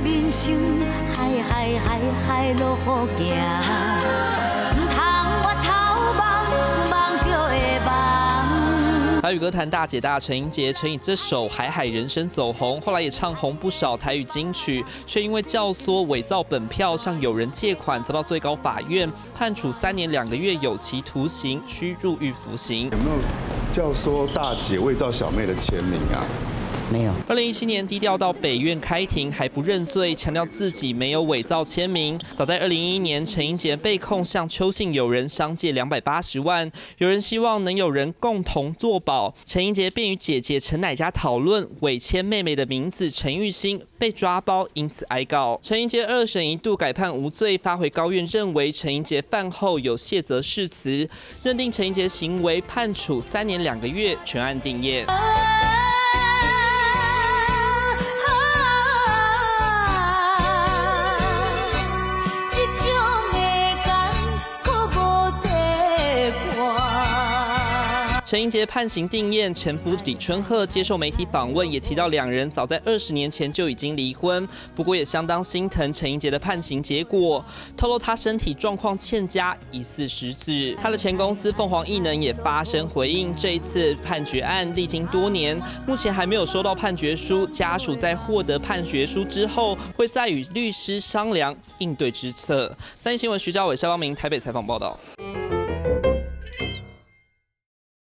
人生海路好行，唔通我头望着会梦。 台语歌坛大姐大陈英杰曾以这首《海海人生》走红，后来也唱红不少台语金曲，却因为教唆伪造本票向友人借款，遭到最高法院判处3年2个月有期徒刑，需入狱服刑。 有没有教唆大姐伪造小妹的签名啊？ 没有。 2017年低调到北院开庭，还不认罪，强调自己没有伪造签名。早在2011年，陈英杰被控向邱姓友人商借280万，有人希望能有人共同作保，陈英杰便与姐姐陈乃佳讨论伪签妹妹的名字陈玉欣，被抓包，因此挨告。陈英杰2审一度改判无罪，发回高院认为陈英杰犯后有卸责誓词，认定陈英杰行为判处3年2个月，全案定谳。 陈英杰判刑定谳，前夫李春鹤接受媒体访问，也提到2人早在20年前就已经离婚，不过也相当心疼陈英杰的判刑结果，透露他身体状况欠佳，疑似失智。他的前公司凤凰艺能也发声回应这一次判决案，历经多年，目前还没有收到判决书，家属在获得判决书之后，会再与律师商量应对之策。3立新闻徐家伟、肖光明台北采访报道。